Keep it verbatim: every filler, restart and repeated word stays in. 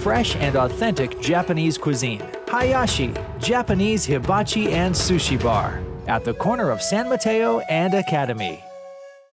fresh and authentic Japanese cuisine. Hayashi, Japanese hibachi and sushi bar, at the corner of San Mateo and Academy.